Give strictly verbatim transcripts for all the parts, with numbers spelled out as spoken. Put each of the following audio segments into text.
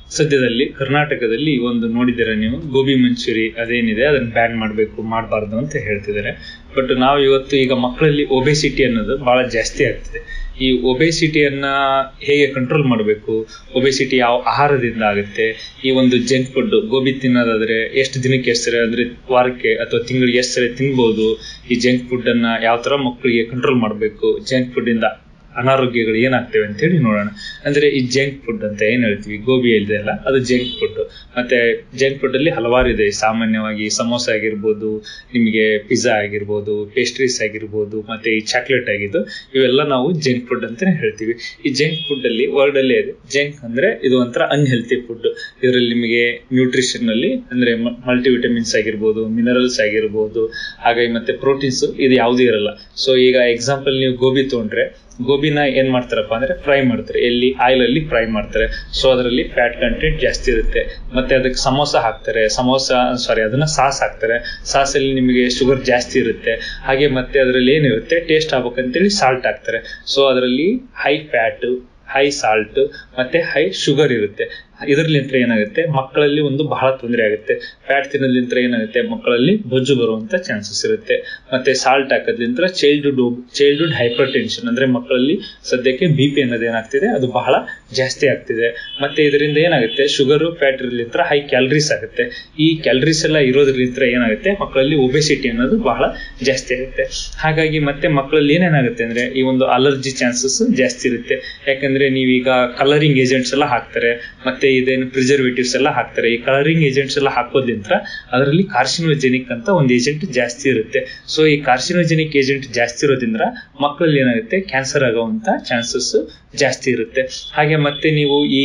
ಸದ್ಯದಲ್ಲಿ ಕರ್ನಾಟಕದಲ್ಲಿ ಒಂದು ನೋಡಿದಿರ ನೀವು ಗೋಬಿ ಮಂಚೂರಿ ಅದೇನಿದೆ ಅದನ್ನ ಬ್ಯಾನ್ ಮಾಡಬೇಕು ಮಾಡಬಾರ್ದು ಅಂತ ಹೇಳ್ತಿದ್ದಾರೆ. ಬಟ್ ನಾವು ಇವತ್ತು ಈಗ ಮಕ್ಕಳಲ್ಲಿ ಒಬೆಸಿಟಿ ಅನ್ನೋದು ಬಹಳ ಜಾಸ್ತಿ ಆಗ್ತಿದೆ. ಈ ಒಬೆಸಿಟಿಯನ್ನ ಹೇಗೆ ಕಂಟ್ರೋಲ್ ಮಾಡಬೇಕು, ಒಬೆಸಿಟಿ ಯಾವ ಆಹಾರದಿಂದ ಆಗುತ್ತೆ, ಈ ಒಂದು ಜಂಕ್ ಫುಡ್ ಗೋಬಿ ತಿನ್ನೋದಾದ್ರೆ ಎಷ್ಟು ದಿನಕ್ಕೆ ಎಷ್ಟು ಸರಿ ಅಂದ್ರೆ ವಾರಕ್ಕೆ ಅಥವಾ ತಿಂಗಳಿಗೆ ಎಷ್ಟು ಸರಿ ತಿನ್ಬೋದು, ಈ ಜಂಕ್ ಫುಡ್ ಅನ್ನ ಯಾವ ತರ ಮಕ್ಕಳಿಗೆ ಕಂಟ್ರೋಲ್ ಮಾಡಬೇಕು, ಜಂಕ್ ಫುಡ್ ಇಂದ ಅನಾರೋಗ್ಯಗಳು ಏನಾಗ್ತವೆ ಅಂತ ಹೇಳಿ ನೋಡೋಣ. ಅಂದ್ರೆ ಈ ಜಂಕ್ ಫುಡ್ ಅಂತ ಏನ್ ಹೇಳ್ತೀವಿ, ಗೋಬಿ ಇದೆ ಅಲ್ಲ, ಅದು ಜಂಕ್ ಫುಡ್. ಮತ್ತೆ ಜಂಕ್ ಫುಡ್ ಅಲ್ಲಿ ಹಲವಾರು ಇದೆ. ಸಾಮಾನ್ಯವಾಗಿ ಸಮೋಸ ಆಗಿರ್ಬೋದು, ನಿಮಗೆ ಪಿಜ್ಜಾ ಆಗಿರ್ಬೋದು, ಪೇಸ್ಟ್ರೀಸ್ ಆಗಿರ್ಬೋದು, ಮತ್ತೆ ಈ ಚಾಕ್ಲೇಟ್ ಆಗಿದ್ದು, ಇವೆಲ್ಲ ನಾವು ಜಂಕ್ ಫುಡ್ ಅಂತಾನೆ ಹೇಳ್ತೀವಿ. ಈ ಜಂಕ್ ಫುಡ್ ಅಲ್ಲಿ ವರ್ಡ್ ಅಲ್ಲಿ ಇದೆ ಜಂಕ್ ಅಂದ್ರೆ ಇದು ಒಂಥರ ಅನ್ಹೆಲ್ತಿ ಫುಡ್. ಇದರಲ್ಲಿ ನಿಮಗೆ ನ್ಯೂಟ್ರಿಷನ್ ಅಲ್ಲಿ ಅಂದ್ರೆ ಮಲ್ಟಿ ವಿಟಮಿನ್ಸ್ ಆಗಿರ್ಬೋದು, ಮಿನರಲ್ಸ್ ಆಗಿರ್ಬೋದು, ಹಾಗಾಗಿ ಮತ್ತೆ ಪ್ರೋಟೀನ್ಸ್ ಇದು ಯಾವುದೂ ಇರಲ್ಲ. ಸೊ ಈಗ ಎಕ್ಸಾಂಪಲ್ ನೀವು ಗೋಬಿ ತಗೊಂಡ್ರೆ, ಗೋಬಿನ ಏನ್ ಮಾಡ್ತಾರಪ್ಪ ಅಂದ್ರೆ ಫ್ರೈ ಮಾಡ್ತಾರೆ, ಎಲ್ಲಿ ಆಯಿಲ್ ಅಲ್ಲಿ ಫ್ರೈ ಮಾಡ್ತಾರೆ. ಸೊ ಅದರಲ್ಲಿ ಫ್ಯಾಟ್ ಕಂಟೆಂಟ್ ಜಾಸ್ತಿ ಇರುತ್ತೆ. ಮತ್ತೆ ಅದಕ್ಕೆ ಸಮೋಸ ಹಾಕ್ತಾರೆ, ಸಮೋಸ ಸಾರಿ ಅದನ್ನ ಸಾಸ್ ಹಾಕ್ತಾರೆ, ಸಾಸ್ ಅಲ್ಲಿ ನಿಮಗೆ ಶುಗರ್ ಜಾಸ್ತಿ ಇರುತ್ತೆ. ಹಾಗೆ ಮತ್ತೆ ಅದರಲ್ಲಿ ಏನಿರುತ್ತೆ, ಟೇಸ್ಟ್ ಆಗ್ಬೇಕಂತೇಳಿ ಸಾಲ್ಟ್ ಹಾಕ್ತಾರೆ. ಸೊ ಅದರಲ್ಲಿ ಹೈ ಫ್ಯಾಟ್, ಹೈ ಸಾಲ್ಟ್ ಮತ್ತೆ ಹೈ ಶುಗರ್ ಇರುತ್ತೆ. ಇದರಲ್ಲಿಂತ್ರ ಏನಾಗುತ್ತೆ, ಮಕ್ಕಳಲ್ಲಿ ಒಂದು ಬಹಳ ತೊಂದರೆ ಆಗುತ್ತೆ. ಫ್ಯಾಟ್ ತಿನ್ನೋದ್ಲಿಂತ್ರ ಏನಾಗುತ್ತೆ, ಮಕ್ಕಳಲ್ಲಿ ಬೊಜ್ಜು ಬರುವಂತ ಚಾನ್ಸಸ್ ಇರುತ್ತೆ. ಮತ್ತೆ ಸಾಲ್ಟ್ ಹಾಕೋದ್ಲಿಂತ್ರ ಚೈಲ್ಡ್ಹುಡ್ ಚೈಲ್ಡ್ಹುಡ್ ಹೈಪರ್ ಟೆನ್ಷನ್ ಅಂದ್ರೆ ಮಕ್ಕಳಲ್ಲಿ ಸದ್ಯಕ್ಕೆ ಬಿ ಪಿ ಅನ್ನೋದು ಏನಾಗ್ತಿದೆ, ಅದು ಬಹಳ ಜಾಸ್ತಿ ಆಗ್ತಿದೆ. ಮತ್ತೆ ಇದರಿಂದ ಏನಾಗುತ್ತೆ, ಶುಗರ್ ಫ್ಯಾಟ್ ಇರೋದ್ಲಿಂತ್ರ ಹೈ ಕ್ಯಾಲರೀಸ್ ಆಗುತ್ತೆ. ಈ ಕ್ಯಾಲರೀಸ್ ಎಲ್ಲ ಇರೋದ್ರಿಂದ ಏನಾಗುತ್ತೆ, ಮಕ್ಕಳಲ್ಲಿ ಒಬೆಸಿಟಿ ಅನ್ನೋದು ಬಹಳ ಜಾಸ್ತಿ ಆಗುತ್ತೆ. ಹಾಗಾಗಿ ಮತ್ತೆ ಮಕ್ಕಳಲ್ಲಿ ಏನೇನಾಗುತ್ತೆ ಅಂದ್ರೆ ಈ ಒಂದು ಅಲರ್ಜಿ ಚಾನ್ಸಸ್ ಜಾಸ್ತಿ ಇರುತ್ತೆ. ಯಾಕಂದ್ರೆ ನೀವೀಗ ಕಲರಿಂಗ್ ಏಜೆಂಟ್ಸ್ ಎಲ್ಲ ಹಾಕ್ತಾರೆ, ಮತ್ತೆ ಇದೇನು ಪ್ರಿಸರ್ವೇಟಿವ್ಸ್ ಎಲ್ಲ ಹಾಕ್ತಾರೆ. ಈ ಕಲರಿಂಗ್ ಏಜೆಂಟ್ಸ್ ಎಲ್ಲ ಹಾಕೋದ್ರಿಂದ ಅದರಲ್ಲಿ ಕಾರ್ಸಿನೋಜೆನಿಕ್ ಅಂತ ಒಂದು ಏಜೆಂಟ್ ಜಾಸ್ತಿ ಇರುತ್ತೆ. ಸೊ ಈ ಕಾರ್ಸಿನೋಜೆನಿಕ್ ಏಜೆಂಟ್ ಜಾಸ್ತಿ ಇರೋದ್ರಿಂದ ಮಕ್ಕಳಲ್ಲಿ ಏನಾಗುತ್ತೆ, ಕ್ಯಾನ್ಸರ್ ಆಗುವಂತ ಚಾನ್ಸಸ್ ಜಾಸ್ತಿ ಇರುತ್ತೆ. ಹಾಗೆ ಮತ್ತೆ ನೀವು ಈ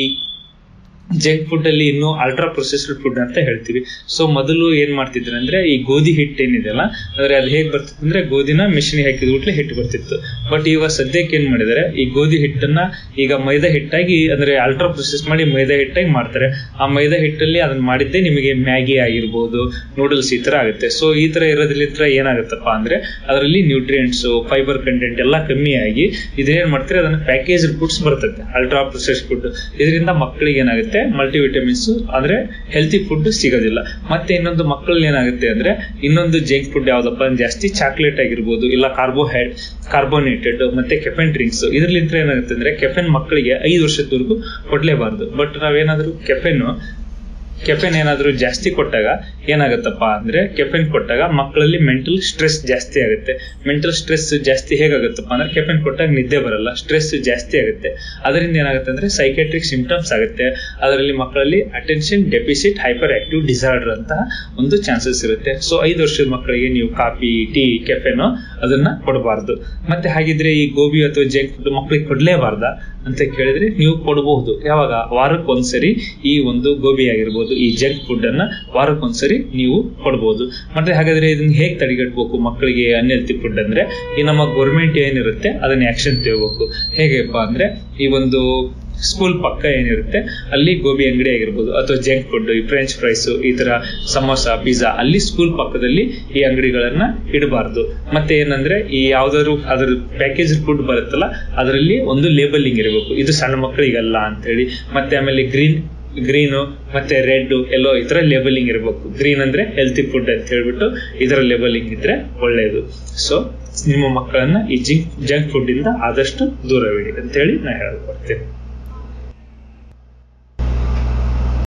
ಜಂಕ್ ಫುಡ್ ಅಲ್ಲಿ ಇನ್ನು ಅಲ್ಟ್ರಾ ಪ್ರೊಸೆಸ್ಡ್ ಫುಡ್ ಅಂತ ಹೇಳ್ತೀವಿ. ಸೊ ಮೊದಲು ಏನ್ ಮಾಡ್ತಿದ್ರು ಅಂದ್ರೆ ಈ ಗೋಧಿ ಹಿಟ್ಟು ಏನಿದೆಯಲ್ಲ, ಅಂದ್ರೆ ಅದು ಹೇಗ್ ಬರ್ತಿತ್ತು ಅಂದ್ರೆ ಗೋಧಿನ ಮಿಷಿನ್ ಹಾಕಿದ ಕೂಡಲೇ ಹಿಟ್ಟು ಬರ್ತಿತ್ತು. ಬಟ್ ಇವಾಗ ಸದ್ಯಕ್ಕೆ ಏನ್ ಮಾಡಿದಾರೆ, ಈ ಗೋಧಿ ಹಿಟ್ಟನ್ನ ಈಗ ಮೈದಾ ಹಿಟ್ಟಾಗಿ ಅಂದ್ರೆ ಅಲ್ಟ್ರಾ ಪ್ರೊಸೆಸ್ ಮಾಡಿ ಮೈದಾ ಹಿಟ್ಟಾಗಿ ಮಾಡ್ತಾರೆ. ಆ ಮೈದಾ ಹಿಟ್ಟಲ್ಲಿ ಅದನ್ನ ಮಾಡಿದ್ದೆ ನಿಮಗೆ ಮ್ಯಾಗಿ ಆಗಿರ್ಬೋದು, ನೂಡಲ್ಸ್ ಈ ತರ ಆಗುತ್ತೆ. ಸೊ ಈ ತರ ಇರೋದ್ರಿಂದ ಏನಾಗುತ್ತಪ್ಪ ಅಂದ್ರೆ ಅದರಲ್ಲಿ ನ್ಯೂಟ್ರಿಯೆಂಟ್ಸ್, ಫೈಬರ್ ಕಂಟೆಂಟ್ ಎಲ್ಲ ಕಮ್ಮಿ ಆಗಿ ಇದೇನ್ ಮಾಡ್ತಾರೆ, ಅದನ್ನ ಪ್ಯಾಕೇಜ್ ಫುಡ್ಸ್ ಬರ್ತದೆ, ಅಲ್ಟ್ರಾ ಪ್ರೊಸೆಸ್ ಫುಡ್. ಇದರಿಂದ ಮಕ್ಕಳಿಗೆ ಏನಾಗುತ್ತೆ, ಮಲ್ಟಿ ವಿಟಮಿನ್ಸ್ ಅಂದ್ರೆ ಹೆಲ್ತಿ ಫುಡ್ ಸಿಗೋದಿಲ್ಲ. ಮತ್ತೆ ಇನ್ನೊಂದು ಮಕ್ಕಳಲ್ಲಿ ಏನಾಗುತ್ತೆ ಅಂದ್ರೆ ಇನ್ನೊಂದು ಜಂಕ್ ಫುಡ್ ಯಾವ್ದಪ್ಪ ಜಾಸ್ತಿ ಚಾಕ್ಲೇಟ್ ಆಗಿರ್ಬೋದು, ಇಲ್ಲ ಕಾರ್ಬೋಹೈಡ್ ಕಾರ್ಬೋನೇಟೆಡ್ ಮತ್ತೆ ಕೆಫೆನ್ ಡ್ರಿಂಕ್ಸ್. ಇದ್ರಲ್ಲಿಂದ ಏನಾಗುತ್ತೆ ಅಂದ್ರೆ ಕೆಫೆನ್ ಮಕ್ಕಳಿಗೆ ಐದು ವರ್ಷದವರೆಗೂ ಕೊಡ್ಲೇಬಾರ್ದು. ಬಟ್ ನಾವೇನಾದ್ರೂ ಕೆಫೆನ್ ಕೆಫೆನ್ ಏನಾದ್ರೂ ಜಾಸ್ತಿ ಕೊಟ್ಟಾಗ ಏನಾಗುತ್ತಪ್ಪ ಅಂದ್ರೆ, ಕೆಫೆನ್ ಕೊಟ್ಟಾಗ ಮಕ್ಕಳಲ್ಲಿ ಮೆಂಟಲ್ ಸ್ಟ್ರೆಸ್ ಜಾಸ್ತಿ ಆಗುತ್ತೆ. ಮೆಂಟಲ್ ಸ್ಟ್ರೆಸ್ ಜಾಸ್ತಿ ಹೇಗಾಗುತ್ತಪ್ಪ ಅಂದ್ರೆ, ಕೆಫೆನ್ ಕೊಟ್ಟಾಗ ನಿದ್ದೆ ಬರಲ್ಲ, ಸ್ಟ್ರೆಸ್ ಜಾಸ್ತಿ ಆಗುತ್ತೆ. ಅದರಿಂದ ಏನಾಗುತ್ತೆ ಅಂದ್ರೆ ಸೈಕೆಟ್ರಿಕ್ ಸಿಂಪ್ಟಮ್ಸ್ ಆಗುತ್ತೆ. ಅದರಲ್ಲಿ ಮಕ್ಕಳಲ್ಲಿ attention deficit hyperactive disorder ಅಂತ ಒಂದು ಚಾನ್ಸಸ್ ಇರುತ್ತೆ. ಸೊ ಐದು ವರ್ಷದ ಮಕ್ಕಳಿಗೆ ನೀವು ಕಾಫಿ, ಟೀ, ಕೆಫೆನ್ ಅದನ್ನ ಕೊಡಬಾರ್ದು. ಮತ್ತೆ ಹಾಗಿದ್ರೆ ಈ ಗೋಬಿ ಅಥವಾ ಜಂಕ್ ಫುಡ್ ಮಕ್ಕಳಿಗೆ ಕೊಡ್ಲೇಬಾರ್ದ ಅಂತ ಕೇಳಿದ್ರೆ ನೀವು ಕೊಡಬಹುದು. ಯಾವಾಗ, ವಾರಕ್ಕೊಂದ್ಸರಿ ಈ ಒಂದು ಗೋಬಿ ಆಗಿರ್ಬೋದು, ಈ ಜಂಕ್ ಫುಡ್ ಅನ್ನ ವಾರಕ್ಕೊಂದ್ಸರಿ ನೀವು ಕೊಡಬಹುದು. ಮತ್ತೆ ಹಾಗಾದ್ರೆ ಇದನ್ನ ಹೇಗೆ ತಡೆಗಟ್ಟಬೇಕು ಮಕ್ಕಳಿಗೆ ಅನ್ಹೆಲ್ತಿ ಫುಡ್ ಅಂದ್ರೆ, ಈ ನಮ್ಮ ಗೌರ್ಮೆಂಟ್ ಏನಿರುತ್ತೆ ಅದನ್ನ ಆಕ್ಷನ್ ತಗೋಬೇಕು. ಹೇಗೆಪ್ಪ ಅಂದ್ರೆ, ಈ ಒಂದು ಸ್ಕೂಲ್ ಪಕ್ಕ ಏನಿರುತ್ತೆ ಅಲ್ಲಿ ಗೋಬಿ ಅಂಗಡಿ ಆಗಿರ್ಬೋದು ಅಥವಾ ಜಂಕ್ ಫುಡ್, ಈ ಫ್ರೆಂಚ್ ಫ್ರೈಸ್, ಈ ತರ ಸಮೋಸ, ಪಿಜ್ಜಾ, ಅಲ್ಲಿ ಸ್ಕೂಲ್ ಪಕ್ಕದಲ್ಲಿ ಈ ಅಂಗಡಿಗಳನ್ನ ಇಡಬಾರ್ದು. ಮತ್ತೆ ಏನಂದ್ರೆ ಈ ಯಾವ್ದಾದ್ರು ಅದ್ರ ಪ್ಯಾಕೇಜ್ ಫುಡ್ ಬರುತ್ತಲ್ಲ, ಅದರಲ್ಲಿ ಒಂದು ಲೇಬಲಿಂಗ್ ಇರಬೇಕು, ಇದು ಸಣ್ಣ ಮಕ್ಕಳಿಗಲ್ಲ ಅಂತ ಹೇಳಿ. ಮತ್ತೆ ಆಮೇಲೆ ಗ್ರೀನ್ ಗ್ರೀನು ಮತ್ತೆ ರೆಡ್, ಎಲ್ಲೋ ಈ ತರ ಲೇಬಲಿಂಗ್ ಇರಬೇಕು. ಗ್ರೀನ್ ಅಂದ್ರೆ ಹೆಲ್ತಿ ಫುಡ್ ಅಂತ ಹೇಳ್ಬಿಟ್ಟು ಇದರ ಲೇಬಲಿಂಗ್ ಇದ್ರೆ ಒಳ್ಳೆಯದು. ಸೊ ನಿಮ್ಮ ಮಕ್ಕಳನ್ನ ಈ ಜಿಂಕ್ ಜಂಕ್ ಫುಡ್ ಇಂದ ಆದಷ್ಟು ದೂರವಿಡಿ ಅಂತ ಹೇಳಿ ನಾ ಹೇಳ್ಕೊಡ್ತೇನೆ.